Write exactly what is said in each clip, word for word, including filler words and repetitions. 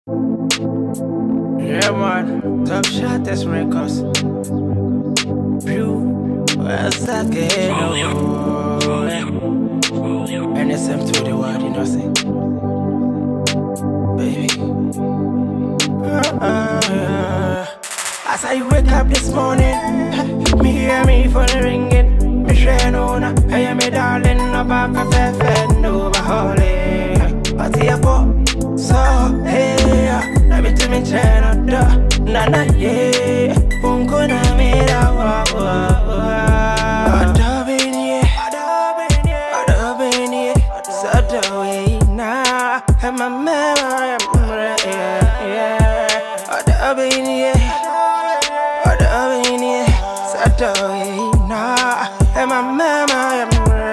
Yeah, man. Top shot, that's records. Brew, what's that again? And it's M to the world, you know, say, baby. Uh, uh, as I wake up this morning, me hear me phone ringing. Me share no na, hey me darling, no back a fair no holy. But here go, so hey, let me to me channel da, na na yeah, unko na me da wa wa. Adobini, adobini, adobini, sadoi na, my mama, yeah, adobini, adobini, sadoi na. And my mama,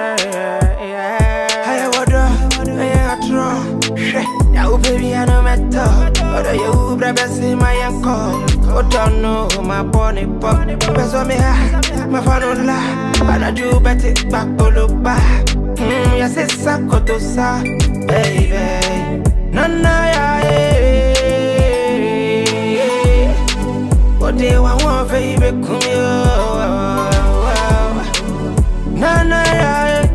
I water, I draw. Now, baby, I know my talk. But you, brother, see my uncle. Oh, don't know my bonnie pop. That's what me have. My phone laugh. And I do better back, oh, look back. Hmm, yes, it's a cotosa, baby. Nana, yeah. What do you want, baby? Come here. Nana, yeah,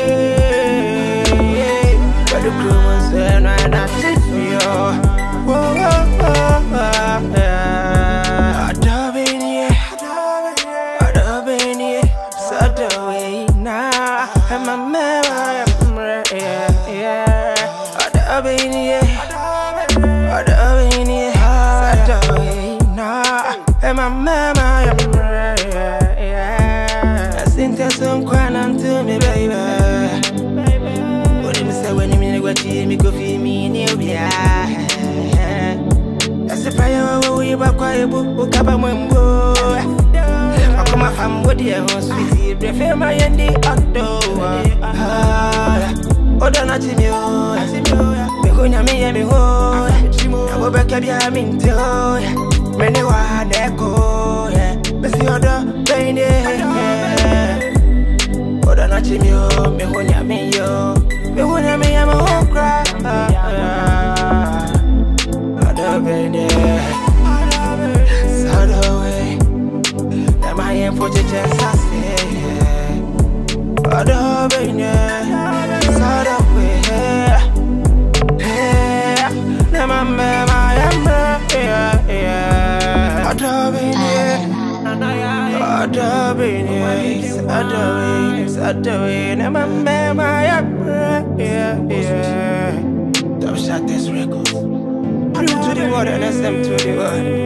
but the crew was there, and I did me, oh, oh, oh, oh, yeah. Adobini, adobini, sadoi na, and my mama, yeah, yeah. Adobini, adobini, sadoi na, and my mama, yeah, yeah. Since some quan to me, baby. What do you say when you mean what you make of me? That's the fire we were quiet, book up a mumbo. I come up from what you want, sweetie. Prefer my ending October. Oh, don't not see me. I see me. Because I'm me and me home. I go back up your mint. Many one echo. But see other baby. Oh, don't not see me. Me when you're me, yo. Me when you're me, I'm a whole cry. Adobini, sadoi. Am I in for the chance I say? Adobini, sadoi. Hey, I'm a man, I am yeah, yeah. Adobini. Adobini, sadoi, sadoi, I'm a man, I am yeah, yeah. Top shot this record. Brew to the world and S M to the world.